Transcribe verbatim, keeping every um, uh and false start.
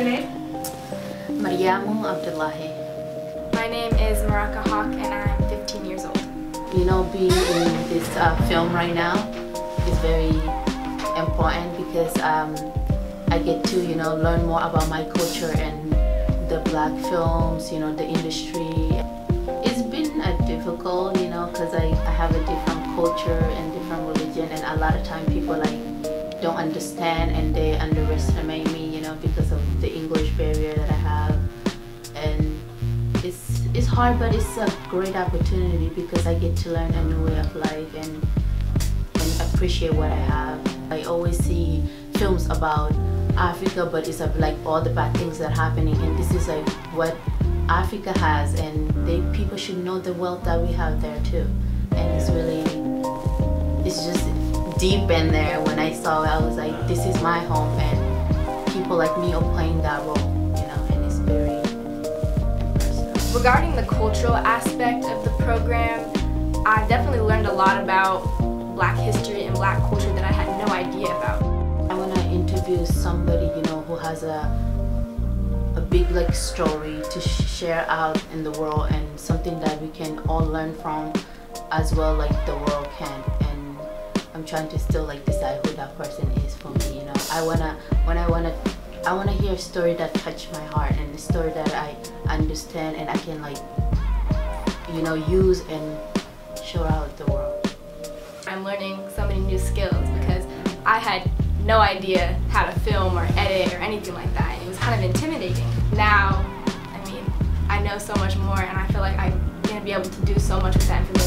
your name? Mariamou Abdoulaye. My name is Maraka and I'm fifteen years old. You know, being in this uh, film right now is very important because um, I get to, you know, learn more about my culture and the black films, you know, the industry. It's been uh, difficult, you know, because I, I have a different culture and different religion, and a lot of time people like don't understand and they underestimate me, you know, because of the English barrier that I have. And it's it's hard, but it's a great opportunity because I get to learn a new way of life and and appreciate what I have. I always see films about Africa, but it's of like all the bad things that are happening, and this is like what Africa has, and they people should know the wealth that we have there too. And it's really, it's just deep in there. When I saw it, I was like, this is my home, and people like me are playing that role, you know, and it's very personal. Regarding the cultural aspect of the program, I definitely learned a lot about Black history and Black culture that I had no idea about. I want to interview somebody, you know, who has a a big like story to share out in the world, and something that we can all learn from as well, like the world can. And I'm trying to still like decide who that person is for me, you know. I wanna when I wanna I wanna hear a story that touched my heart, and a story that I understand and I can like, you know, use and show out the world. I'm learning so many new skills because I had no idea how to film or edit or anything like that. It was kind of intimidating. Now, I mean, I know so much more, and I feel like I'm gonna be able to do so much with that information.